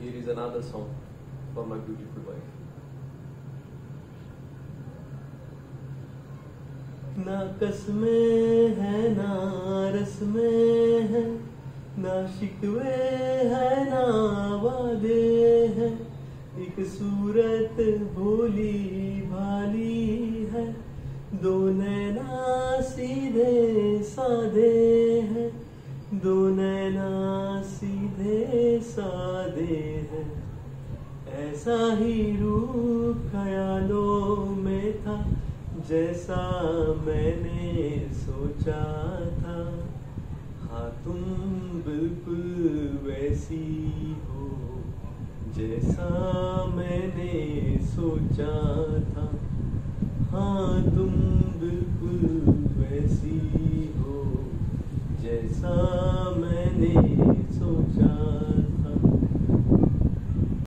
Here is another song for my beautiful wife. ना कसमें है ना रस्में है, ना शिकवे है ना वादे हैं, एक सूरत भोली भाली है, दो नैना सीधे साधे हैं, दो नैना सीधे साधे हैं। ऐसा ही रूप ख्यालों में था जैसा मैंने सोचा था। हाँ तुम बिल्कुल वैसी हो जैसा मैंने सोचा था। हाँ तुम बिल्कुल वैसी हो जैसा मैंने सोचा